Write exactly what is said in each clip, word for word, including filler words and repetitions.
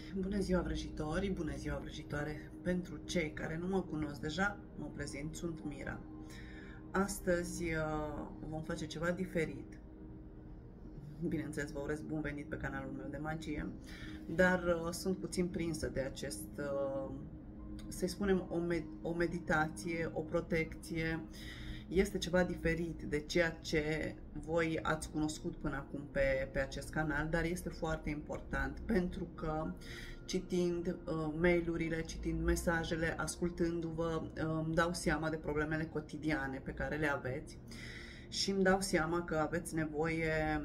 Bună ziua vrăjitorii, bună ziua vrăjitoare. Pentru cei care nu mă cunosc deja, mă prezint, sunt Mira. Astăzi uh, vom face ceva diferit. Bineînțeles, vă urez bun venit pe canalul meu de magie, dar uh, sunt puțin prinsă de acest, uh, să-i spunem, o, med o meditație, o protecție. Este ceva diferit de ceea ce voi ați cunoscut până acum pe, pe acest canal, dar este foarte important pentru că citind uh, mail-urile, citind mesajele, ascultându-vă, uh, îmi dau seama de problemele cotidiane pe care le aveți și îmi dau seama că aveți nevoie,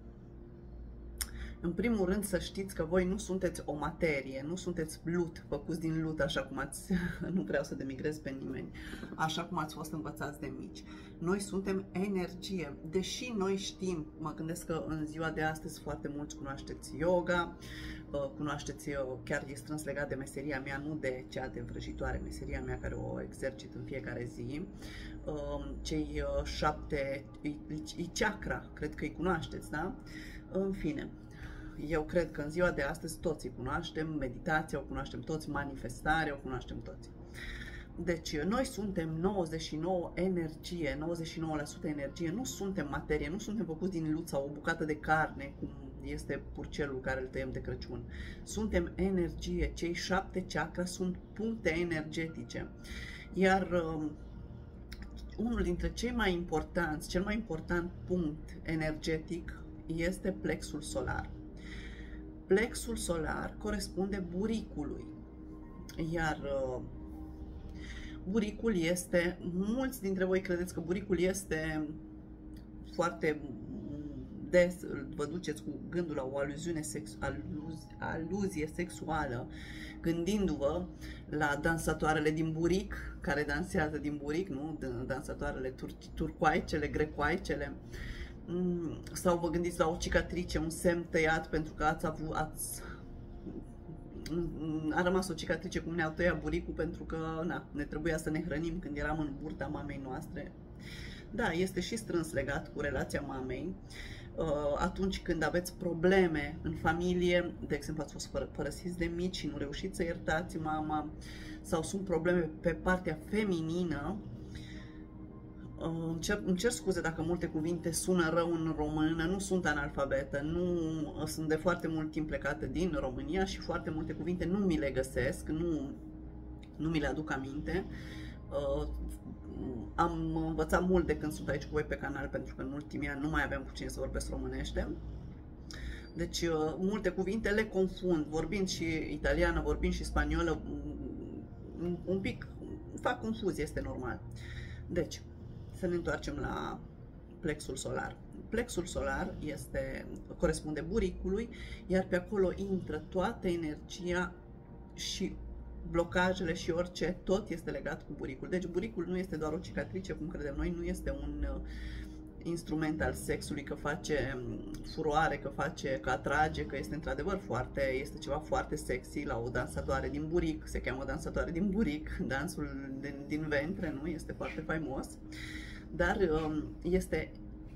în primul rând, să știți că voi nu sunteți o materie, nu sunteți lut, făcuți din lut, așa cum ați, nu vreau să demigrez pe nimeni, așa cum ați fost învățați de mici. Noi suntem energie, deși noi știm, mă gândesc că în ziua de astăzi foarte mulți cunoașteți yoga, cunoașteți, chiar e strâns legat de meseria mea, nu de cea de vrăjitoare, meseria mea care o exercit în fiecare zi, cei șapte, e chakra, cred că îi cunoașteți, da? În fine. Eu cred că în ziua de astăzi toți îi cunoaștem, meditația o cunoaștem toți, manifestarea o cunoaștem toți. Deci noi suntem nouăzeci și nouă energie, nouăzeci și nouă la sută energie, nu suntem materie, nu suntem făcuți din lut sau o bucată de carne, cum este purcelul care îl tăiem de Crăciun. Suntem energie, cei șapte chakra sunt puncte energetice. Iar uh, unul dintre cei mai importanți, cel mai important punct energetic este plexul solar. Plexul solar corespunde buricului, iar uh, buricul este, mulți dintre voi credeți că buricul este foarte des, vă duceți cu gândul la o aluziune sex, aluz, aluzie sexuală, gândindu-vă la dansatoarele din buric, care dansează din buric, nu? Dansatoarele tur, turcoaicele, grecoaicele. Sau vă gândiți la o cicatrice, un semn tăiat pentru că ați avut, ați, a rămas o cicatrice cum ne-au tăiat buricul pentru că na, ne trebuia să ne hrănim când eram în burta mamei noastre. Da, este și strâns legat cu relația mamei. Atunci când aveți probleme în familie, de exemplu ați fost părăsiți de mici și nu reușiți să iertați mama, sau sunt probleme pe partea feminină. Îmi cer, îmi cer scuze dacă multe cuvinte sună rău în română, nu sunt analfabetă, nu sunt de foarte mult timp plecată din România și foarte multe cuvinte nu mi le găsesc, nu, nu mi le aduc aminte. Uh, am învățat mult de când sunt aici cu voi pe canal, pentru că în ultimii ani nu mai aveam cu cine să vorbesc românește. Deci uh, multe cuvinte le confund, vorbind și italiană, vorbind și spaniolă, un pic fac confuzie, este normal. Deci, să ne întoarcem la plexul solar. Plexul solar este, corespunde buricului, iar pe acolo intră toată energia și blocajele și orice, tot este legat cu buricul. Deci buricul nu este doar o cicatrice, cum credem noi, nu este un instrument al sexului, că face furoare, că face, că atrage, că este într-adevăr foarte, este ceva foarte sexy la o dansatoare din buric, se cheamă dansatoare din buric, dansul din, din ventre, nu? Este foarte faimos, dar este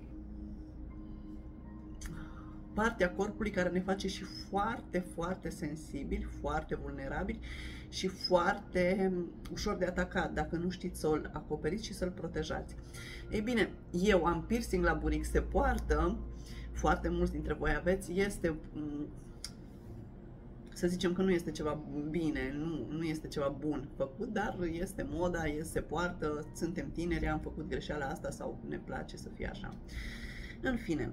partea corpului care ne face și foarte, foarte sensibili, foarte vulnerabili și foarte ușor de atacat, dacă nu știți să-l acoperiți și să-l protejați. Ei bine, eu am piercing la buric, se poartă, foarte mulți dintre voi aveți, este, să zicem că nu este ceva bine, nu, nu este ceva bun făcut, dar este moda, este, se poartă, suntem tineri, am făcut greșeala asta sau ne place să fie așa. În fine,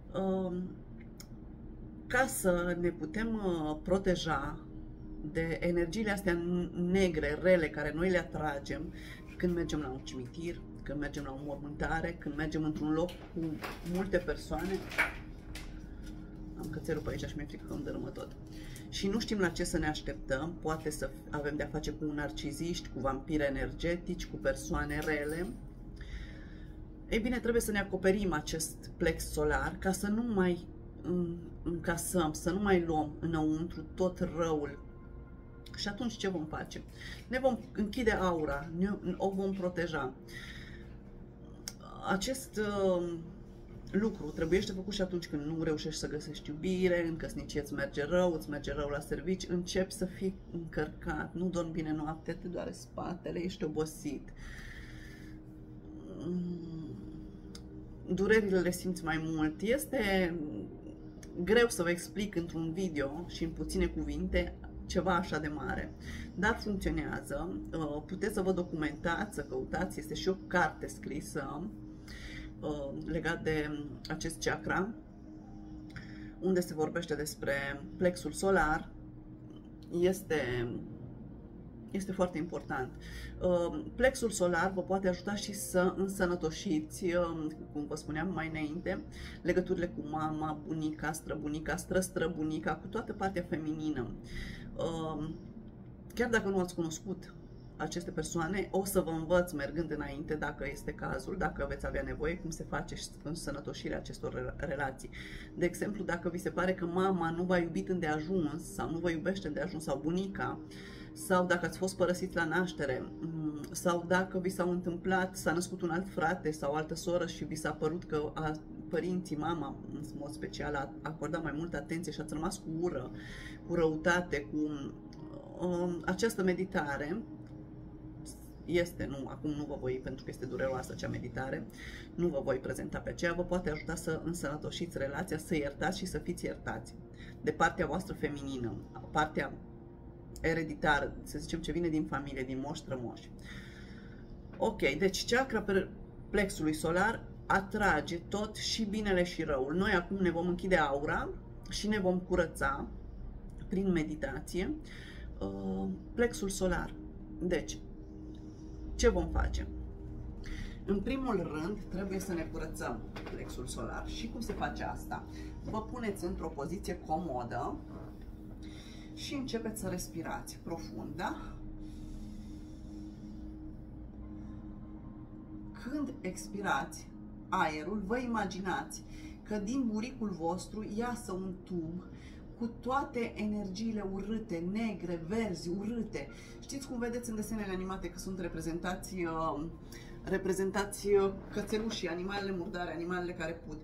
ca să ne putem proteja de energiile astea negre, rele, care noi le atragem când mergem la un cimitir, când mergem la o mormântare, când mergem într-un loc cu multe persoane. Am cățelul pe aici și mi-e frică că îmi dărâmă tot. Și nu știm la ce să ne așteptăm, poate să avem de-a face cu narciziști, cu vampiri energetici, cu persoane rele. Ei bine, trebuie să ne acoperim acest plex solar ca să nu mai încasăm, să nu mai luăm înăuntru tot răul. Și atunci ce vom face? Ne vom închide aura, ne, o vom proteja. Acest lucru trebuiește făcut și atunci când nu reușești să găsești iubire, în căsnicie îți merge rău, îți merge rău la servici, începi să fii încărcat, nu dormi bine noaptea, te doare spatele, ești obosit. Durerile le simți mai mult. Este greu să vă explic într-un video și în puține cuvinte ceva așa de mare, dar funcționează. Puteți să vă documentați, să căutați, este și o carte scrisă legat de acest chakra, unde se vorbește despre plexul solar. Este, este foarte important. Plexul solar vă poate ajuta și să însănătoșiți, cum vă spuneam mai înainte, legăturile cu mama, bunica, străbunica, străstrăbunica, cu toată partea feminină. Chiar dacă nu ați cunoscut aceste persoane, o să vă învăț mergând înainte, dacă este cazul, dacă veți avea nevoie, cum se face însănătoșirea acestor relații. De exemplu, dacă vi se pare că mama nu v-a iubit îndeajuns sau nu vă iubește îndeajuns, sau bunica, sau dacă ați fost părăsiți la naștere, sau dacă vi s-au întâmplat, s-a născut un alt frate sau altă soră și vi s-a părut că a, părinții, mama, în mod special, a acordat mai multă atenție și ați rămas cu ură, cu răutate, cu um, această meditare, este, nu, acum nu vă voi, pentru că este dureroasă acea meditare, nu vă voi prezenta pe aceea, vă poate ajuta să însănătoșiți relația, să iertați și să fiți iertați de partea voastră feminină, partea ereditară, să zicem, ce vine din familie, din moși strămoși. Ok, deci chakra plexului solar atrage tot, și binele și răul. Noi acum ne vom închide aura și ne vom curăța prin meditație plexul solar. Deci, ce vom face? În primul rând, trebuie să ne curățăm plexul solar. Și cum se face asta? Vă puneți într-o poziție comodă și începeți să respirați profund, da? Când expirați aerul, vă imaginați că din buricul vostru iasă un tub cu toate energiile urâte, negre, verzi, urâte. Știți cum vedeți în desenele animate că sunt reprezentați, uh, reprezentați uh, cățelușii, animalele murdare, animalele care pud.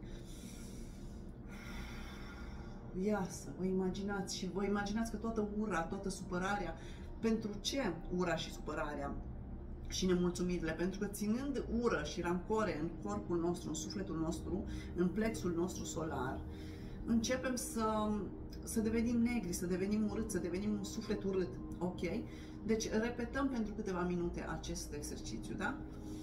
Iasă, vă imaginați și vă imaginați că toată ura, toată supărarea, pentru ce ura și supărarea și nemulțumirile? Pentru că ținând ură și rancore în corpul nostru, în sufletul nostru, în plexul nostru solar, începem să, să devenim negri, să devenim urâți, să devenim un suflet urât, ok? Deci repetăm pentru câteva minute acest exercițiu, da?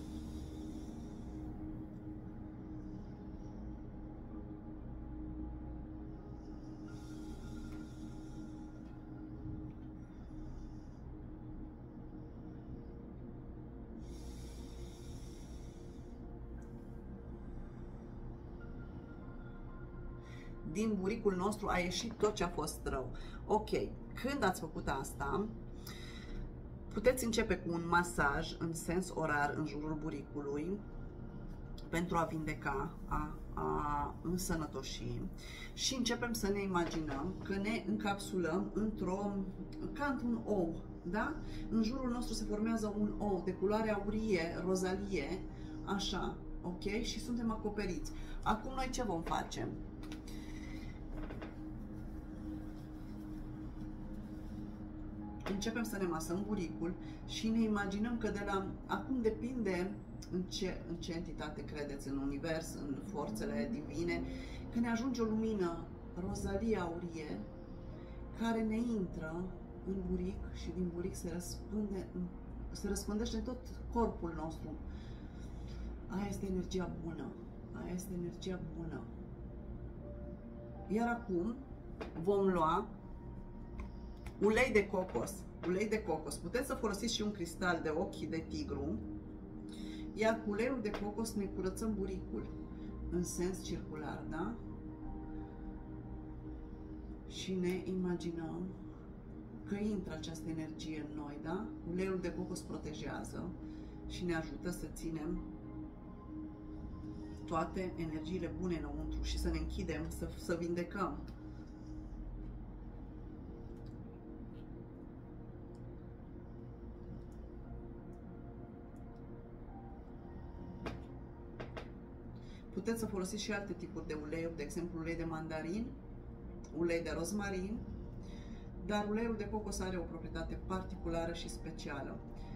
Din buricul nostru a ieșit tot ce a fost rău. Ok, când ați făcut asta, puteți începe cu un masaj în sens orar în jurul buricului pentru a vindeca, a, a însănătoși, și începem să ne imaginăm că ne încapsulăm într-o, ca într-un ou, da? În jurul nostru se formează un ou de culoare aurie, rozalie, așa, ok? Și suntem acoperiți. Acum noi ce vom face? Începem să ne masăm buricul și ne imaginăm că de la, acum depinde în ce, în ce entitate credeți, în univers, în forțele divine, că ne ajunge o lumină rozalie aurie care ne intră în buric și din buric se răspânde, se răspândește în tot corpul nostru. Aia este energia bună. Aia este energia bună. Iar acum vom lua ulei de cocos. Ulei de cocos. Puteți să folosiți și un cristal de ochi de tigru. Iar cu uleiul de cocos ne curățăm buricul în sens circular, da? Și ne imaginăm că intră această energie în noi, da? Uleiul de cocos protejează și ne ajută să ținem toate energiile bune înăuntru și să ne închidem, să, să vindecăm. Puteți să folosiți și alte tipuri de uleiuri, de exemplu ulei de mandarin, ulei de rozmarin, dar uleiul de cocos are o proprietate particulară și specială.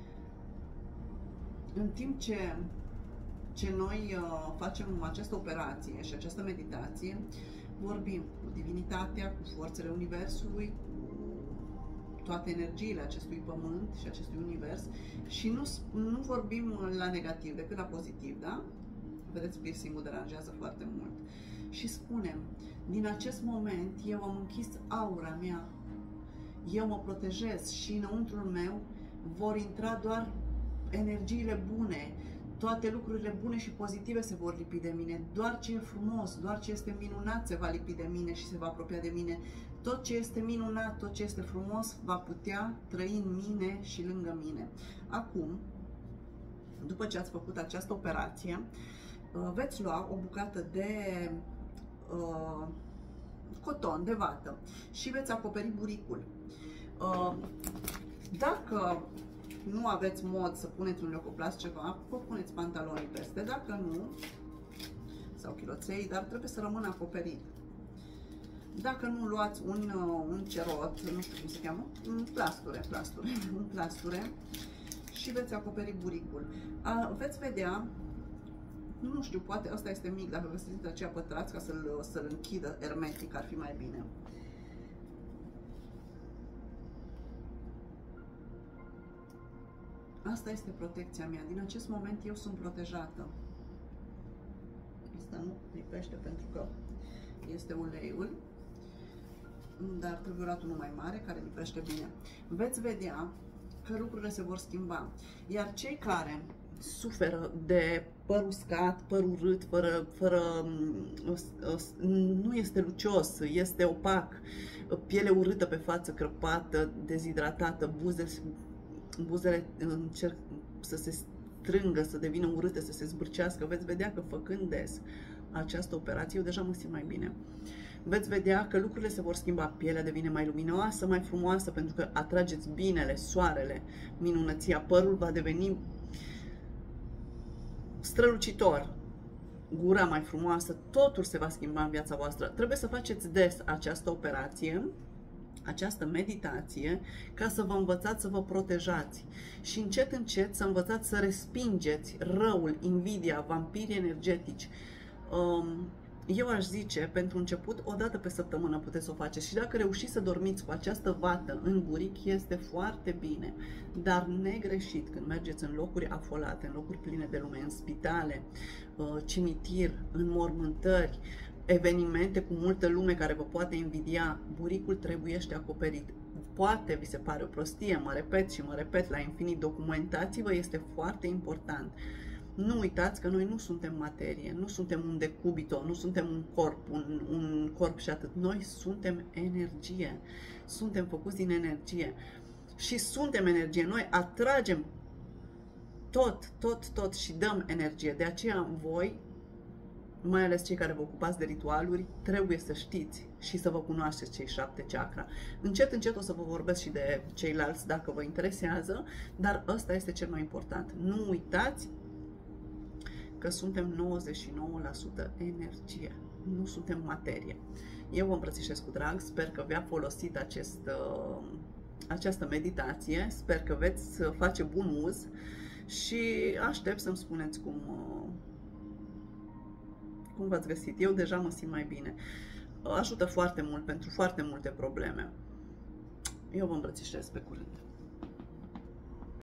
În timp ce, ce noi uh, facem această operație și această meditație, vorbim cu divinitatea, cu forțele Universului, cu toate energiile acestui pământ și acestui univers și nu, nu vorbim la negativ, decât la pozitiv, da? Vedeți, piercing-ul deranjează foarte mult. Și spunem, din acest moment eu am închis aura mea, eu mă protejez și înăuntrul meu vor intra doar energiile bune, toate lucrurile bune și pozitive se vor lipi de mine, doar ce e frumos, doar ce este minunat se va lipi de mine și se va apropia de mine, tot ce este minunat, tot ce este frumos va putea trăi în mine și lângă mine. Acum, după ce ați făcut această operație, veți lua o bucată de uh, coton, de vată și veți acoperi buricul. Uh, dacă nu aveți mod să puneți un leocoplast ceva, vă puneți pantalonii peste, dacă nu, sau chiloței, dar trebuie să rămână acoperit. Dacă nu, luați un, un cerot, nu știu cum se cheamă, un plasture, plasture, un plasture și veți acoperi buricul. A, veți vedea, nu știu, poate ăsta este mic, dacă găsiți aceea pătrați ca să-l să-l închidă hermetic, ar fi mai bine. Asta este protecția mea. Din acest moment eu sunt protejată. Asta nu lipește pentru că este uleiul, dar trebuie luat unul mai mare care lipește bine. Veți vedea că lucrurile se vor schimba. Iar cei care suferă de păr uscat, păr urât, fără, fără, nu este lucios, este opac, piele urâtă pe față, crăpată, dezhidratată, buze, buzele încerc să se strângă, să devină urâte, să se zbârcească, veți vedea că făcând des această operație, eu deja mă simt mai bine. Veți vedea că lucrurile se vor schimba, pielea devine mai luminoasă, mai frumoasă, pentru că atrageți binele, soarele, minunăția, părul va deveni strălucitor, gura mai frumoasă, totul se va schimba în viața voastră. Trebuie să faceți des această operație, această meditație, ca să vă învățați să vă protejați și încet, încet să învățați să respingeți răul, invidia, vampirii energetici. Eu aș zice, pentru început, o dată pe săptămână puteți să o faceți și dacă reușiți să dormiți cu această vată în buric, este foarte bine, dar negreșit când mergeți în locuri afolate, în locuri pline de lume, în spitale, cimitir, în mormântări, evenimente cu multă lume care vă poate invidia, buricul trebuiește acoperit. Poate vi se pare o prostie, mă repet și mă repet la infinit, documentați-vă, este foarte important. Nu uitați că noi nu suntem materie, nu suntem un decubito, nu suntem un corp, un, un corp și atât. Noi suntem energie, suntem făcuți din energie și suntem energie. Noi atragem tot, tot, tot și dăm energie. De aceea voi, mai ales cei care vă ocupați de ritualuri, trebuie să știți și să vă cunoașteți cei șapte chakra. Încet, încet o să vă vorbesc și de ceilalți dacă vă interesează, dar ăsta este cel mai important. Nu uitați că suntem nouăzeci și nouă la sută energie, nu suntem materie. Eu vă îmbrățișez cu drag, sper că vi-a folosit acest, uh, această meditație, sper că veți face bun uz și aștept să-mi spuneți cum, uh, cum v-ați găsit. Eu deja mă simt mai bine. Ajută foarte mult pentru foarte multe probleme. Eu vă îmbrățișez, pe curând.